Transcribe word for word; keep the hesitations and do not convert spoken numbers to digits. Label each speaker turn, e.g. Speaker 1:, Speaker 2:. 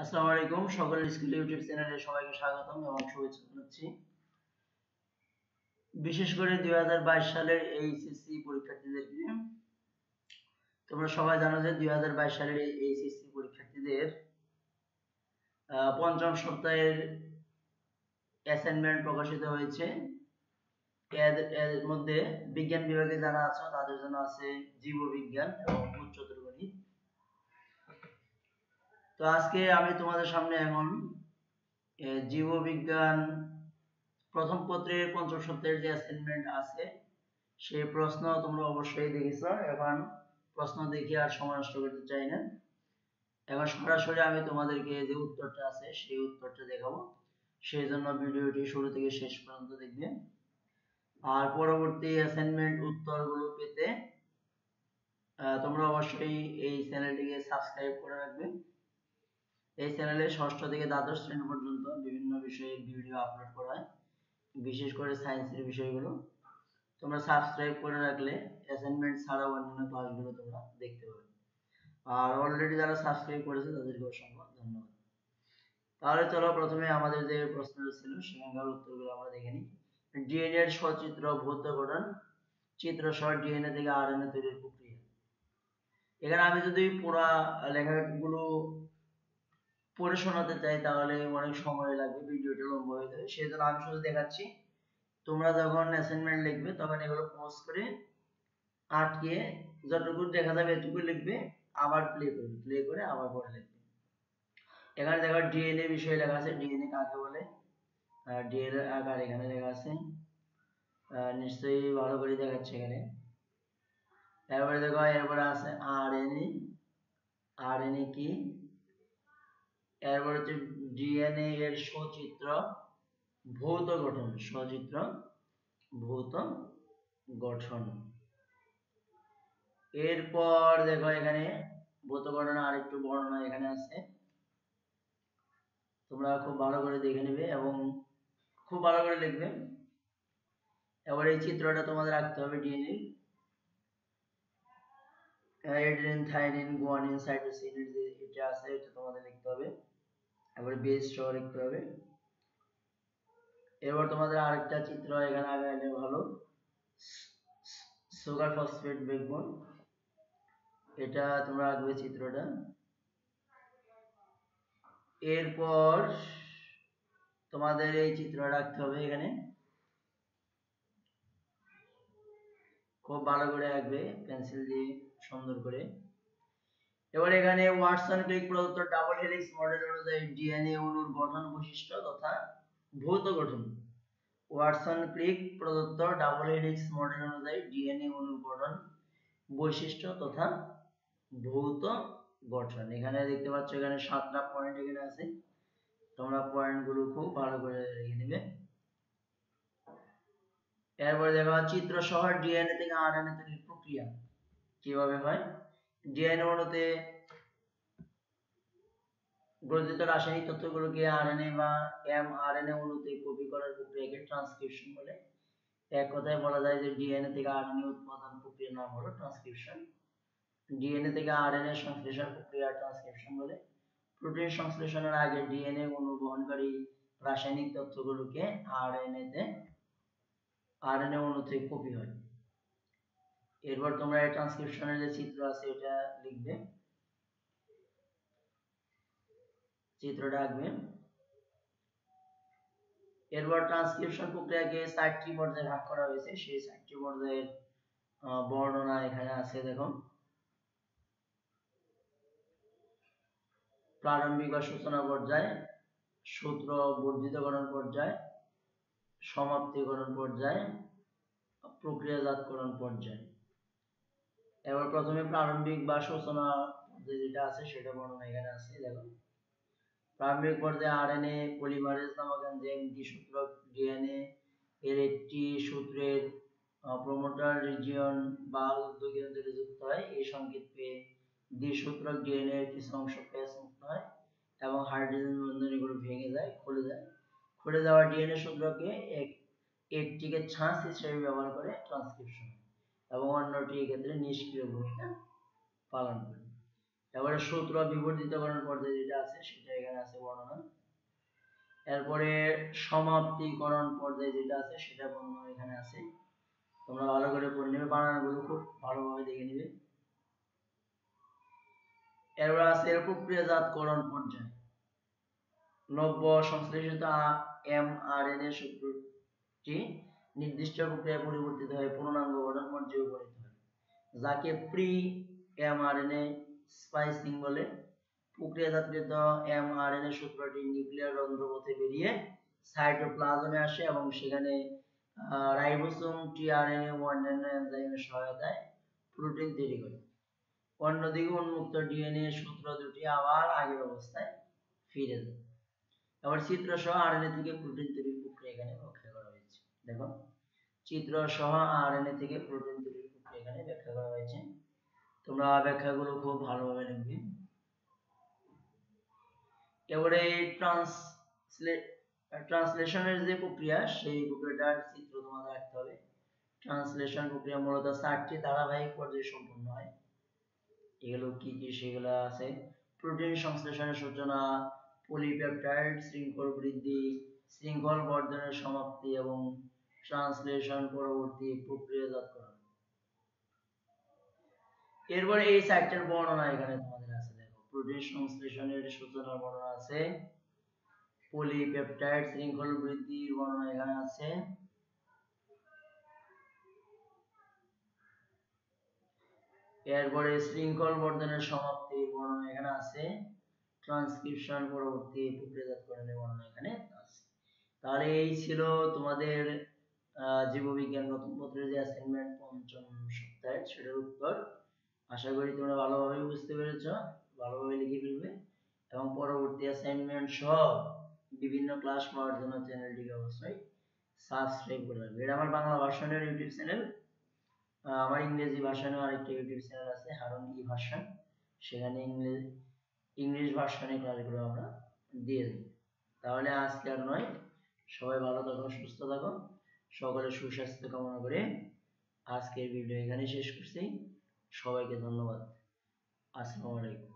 Speaker 1: আসসালামু আলাইকুম সকল স্কুল ইউটিউব চ্যানেলে সবাইকে স্বাগতম এবং শুভেচ্ছা জানাচ্ছি। বিশেষ করে দুই হাজার বাইশ সালের এইচএসসি পরীক্ষার্থীদেরকে তোমরা সবাই জানো যে দুই হাজার বাইশ সালের এই এইচএসসি পরীক্ষার্থীদের পঞ্চম সপ্তাহের অ্যাসাইনমেন্ট প্রকাশিত হয়েছে। এর এর মধ্যে বিজ্ঞান বিভাগে যারা আছো তাদের জন্য আছে জীববিজ্ঞান এবং উচ্চতর গণিত। তো আজকে আমি তোমাদের সামনে এখন জীববিজ্ঞান প্রথম পত্রের পঞ্চম সপ্তাহের যে অ্যাসাইনমেন্ট আছে সেই প্রশ্ন তোমরা অবশ্যই দেখেছো। এখন প্রশ্ন দেখে আর সময় নষ্ট করতে চাই না, এখন সরাসরি আমি তোমাদেরকে যে উত্তরটা আছে সেই উত্তরটা দেখাবো। সেই জন্য ভিডিওটি শুরু থেকে শেষ পর্যন্ত দেখবে। আর পরবর্তী অ্যাসাইনমেন্ট উত্তরগুলো পেতে তোমরা অবশ্যই এই চ্যানেলটিকে সাবস্ক্রাইব করে রাখবে। এই চ্যানেলে ষষ্ঠ থেকে দ্বাদশ শ্রেণী পর্যন্ত বিভিন্ন বিষয়ের ভিডিও আপলোড করা হয়, বিশেষ করে সায়েন্সের বিষয়গুলো। তোমরা সাবস্ক্রাইব করে রাখলে অ্যাসাইনমেন্ট ছাড়াও অন্যান্য ক্লাসগুলো তোমরা দেখতে পাবে। আর অলরেডি যারা সাবস্ক্রাইব করেছে তাদেরকে অসংখ্য ধন্যবাদ। তাহলে চলো প্রথমে আমাদের যে প্রশ্নটা ছিল সেখানকার উত্তরগুলো আমরা দেখে নিই। ডিএনএ এর সচিত্র ভৌত গঠন, চিত্র সহ ডিএনএ থেকে আরএনএ তৈরির প্রক্রিয়া। এখানে আমি যদি পুরো লেখাগুলো পড়ে শোনাতে চাই তাহলে অনেক সময় লাগবে, ভিডিওটা লম্বা হয়ে যাবে। সেই জন্য আমি শুধু দেখাচ্ছি। তোমরা যখন অ্যাসাইনমেন্ট লিখবে তখন এগুলো পজ করে আটকে যতটুকু দেখা যাবে এটুকু লিখবে, আবার প্লে করবে, প্লে করে আবার পরে লিখবে। এখানে দেখো ডিএনএ বিষয়ে লেখা আছে, ডিএনএ কাকে বলে, ডিএনএ আকার এখানে লেখা আছে, নিশ্চয়ই ভালো করে দেখাচ্ছে এখানে। এরপরে দেখো এরপরে আছে আরএনএ, আরএনএ কি, এরপরে হচ্ছে ডিএনএ এর সচিত্র ভৌত গঠন, সচিত্র ভৌত গঠন। এরপর দেখো এখানে ভৌত গঠন আরেকটু বর্ণনা এখানে আছে, তোমরা খুব ভালো করে দেখে নেবে এবং খুব ভালো করে লিখবে। এবার এই চিত্রটা তোমাদের রাখতে হবে DNA, adenine, thymine, guanine, cytosine যে এটা আছে এটা তোমাদের লিখতে হবে। এবার বেস সহ লিখতে হবে। এবার তোমাদের আরেকটা চিত্র এখানে আগাইলে ভালো, সুগার ফসফেট ব্যাকবোন, এটা তোমরা আঁকবে চিত্রটা। এরপর তোমাদের এই চিত্রটা রাখতে হবে এখানে, খুব ভালো করে আঁকবে পেন্সিল দিয়ে সুন্দর করে। এবার এখানে ওয়াটসন ক্রিক প্রদত্ত ডাবল হেলিক্স মডেল অনুযায়ী ডিএনএ অণুর গঠন বৈশিষ্ট্য তথা ভৌত গঠন। ওয়াটসন ক্রিক প্রদত্ত ডাবল হেলিক্স মডেল অনুযায়ী ডিএনএ অণুর গঠন বৈশিষ্ট্য তথা ভৌত গঠন। এখানে দেখতে পাচ্ছ এখানে সাতটা পয়েন্ট এখানে আছে, তোমরা পয়েন্টগুলো খুব ভালো করে লিখে নেবে। এরপরে দেখো চিত্র সহ ডিএনএ থেকে আরএনএ তৈরির প্রক্রিয়া কিভাবে হয়। ডিএনএ অণুতে গ্রথিত রাসায়নিক তথ্যগুলোকে আরএনএ বা এমআরএনএ অণুতে কপি করার প্রক্রিয়াকে ট্রান্সক্রিপশন বলে। এক কথায় বলা যায় যে ডিএনএ থেকে আরএনএ উৎপাদন প্রক্রিয়ার নাম হলো ট্রান্সক্রিপশন। ডিএনএ থেকে আরএনএ সংশ্লেষণ প্রক্রিয়া ট্রান্সক্রিপশন বলে। প্রোটিন সংশ্লেষণের আগে ডিএনএ অণু বহনকারী রাসায়নিক তথ্যগুলোকে আরএনএ তে আরএনএ অণুতে কপি হয়। এরপর তোমরা এই ট্রান্সক্রিপশনের যে চিত্র আছে এটা লিখবে, চিত্রটা আঁকবে। এরপর ট্রান্সক্রিপশন প্রক্রিয়াকে চারটি পর্যায়ে ভাগ করা হয়েছে, সেই চারটি পর্যায়ের বর্ণনা এখানে আছে। দেখো প্রারম্ভিক বা সূচনা পর্যায়, সূত্র বর্ধিতকরণ পর্যায়, সমাপ্তিকরণ পর্যায়, প্রক্রিয়াজাতকরণ পর্যায়। এবার প্রথমে প্রারম্ভিক বা সূচনা যেটা আছে সেটা বর্ণনা এখানে আছে। দেখো প্রারম্ভিক পর্যায়ে আরএনএ পলিমারেজ নামক এনজাইম দ্বিসূত্রক ডিএনএ এর একটি সূত্রের প্রোমোটার রিজিয়ন বা উদ্যোগী অঞ্চলে যুক্ত হয়। এই সংকেত পেয়ে দ্বিসূত্রক ডিএনএ এর কিছু অংশ পেজ মুক্ত হয় এবং হাইড্রোজেন বন্ধনীগুলো ভেঙে যায়, খুলে যায়। খুলে যাওয়া ডিএনএ সূত্রকে এক একটিকে ছাঁচ হিসেবে ব্যবহার করে ট্রান্সক্রিপশন এবং অন্যটি এক্ষেত্রে নিষ্ক্রিয় ভূমিকা পালন করে। এবারে সূত্র বিবর্ধিতকরণ পর্যায়ে যেটা আছে সেটা এখানে আছে বর্ণনা। এরপরে সমাপ্তিকরণ পর্যায়ে যেটা আছে সেটা বর্ণনা এখানে আছে। তোমরা ভালো করে পড়ে নেবে, বানানগুলো খুব ভালোভাবে দেখে নিবে। এরপর আছে প্রক্রিয়াজাতকরণ পর্যায়। নব্য সংশ্লেষিত এমআরএনএ সূত্রটি নির্দিষ্ট প্রক্রিয়ায় পরিবর্তিত হয়ে পূর্ণাঙ্গ গঠন পর্যায়ে উপনীত হয়, যাকে প্রি এমআরএনএ স্পাইসিং বলে। প্রক্রিয়াজাতকৃত এমআরএনএ সূত্রটি নিউক্লিয়ার রন্ধ্রপথে বেরিয়ে সাইটোপ্লাজমে আসে এবং সেখানে রাইবোসোম, টিআরএনএ ও অন্যান্য এনজাইমের সহায়তায় প্রোটিন তৈরি করে। অন্যদিকে উন্মুক্ত ডিএনএ সূত্র দুটি আবার আগের অবস্থায় ফিরে যায়। আবার চিত্র সহ আরএনএ থেকে প্রোটিন তৈরির প্রক্রিয়া এখানে ব্যাখ্যা করা হয়েছে। দেখো, চিত্র সহ আরএনএ থেকে প্রোটিন তৈরির প্রক্রিয়া এখানে ব্যাখ্যা করা হয়েছে। তোমরা ব্যাখ্যাগুলো খুব ভালোভাবে লিখবে। এবারে ট্রান্সলেট ট্রান্সলেশনের যে প্রক্রিয়া, সেই প্রক্রিয়াটার চিত্র তোমাদের রাখতে হবে। ট্রান্সলেশন প্রক্রিয়া মূলত চারটি ধারাবাহিক পর্যায়ে সম্পন্ন হয়। এগুলো কি কি সেগুলো আছে: প্রোটিন সংশ্লেষণের সূচনা, পলিপেপটাইড শৃঙ্খল বৃদ্ধি, শৃঙ্খল বর্ধনের সমাপ্তি এবং ট্রান্সলেশন পরবর্তী প্রক্রিয়াজাতকরণ। এরপর এই চারটির বর্ণনা এখানে তোমাদের আছে। দেখো, প্রোটিন সংশ্লেষণের সূচনার বর্ণনা আছে, পলিপেপটাইড শৃঙ্খল বৃদ্ধির বর্ণনা এখানে আছে, এরপরে শৃঙ্খল বর্ধনের সমাপ্তির বর্ণনা এখানে আছে, ট্রান্সক্রিপশন পরবর্তী প্রক্রিয়াজাতকরণের বর্ণনা এখানে আছে। তাহলে এই ছিল তোমাদের জীববিজ্ঞান নতুন পত্রের যে অ্যাসাইনমেন্ট পঞ্চম সপ্তাহের, সেটার উত্তর। আশা করি তোমরা ভালোভাবে বুঝতে পেরেছ, ভালোভাবে লিখে ফেলবে এবং পরবর্তী অ্যাসাইনমেন্ট সহ বিভিন্ন ক্লাস পাওয়ার জন্য চ্যানেলটিকে অবশ্যই সাবস্ক্রাইব করে রাখবে। এটা আমার বাংলা ভার্সনের ইউটিউব চ্যানেল। আমার ইংরেজি ভার্সনেও আরেকটা ইউটিউব চ্যানেল আছে, হারুন ই ভার্সন। সেখানে ইংলিশ ইংলিশ ভার্সনে ক্লাসগুলো আমরা দিয়ে দিই। তাহলে আজকে আর নয়, সবাই ভালো থাকো, সুস্থ থাকো, সকলের সুস্বাস্থ্য কামনা করে আজকের ভিডিও এখানে শেষ করছি। সবাইকে ধন্যবাদ। আসসালামু আলাইকুম।